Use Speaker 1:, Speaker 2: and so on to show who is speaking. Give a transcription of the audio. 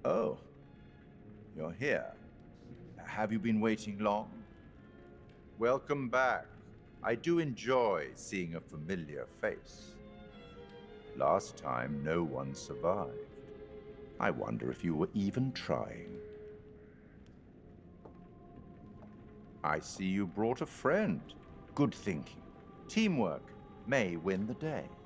Speaker 1: Oh, you're here. Have you been waiting long? Welcome back. I do enjoy seeing a familiar face. Last time, no one survived. I wonder if you were even trying. I see you brought a friend. Good thinking. Teamwork may win the day.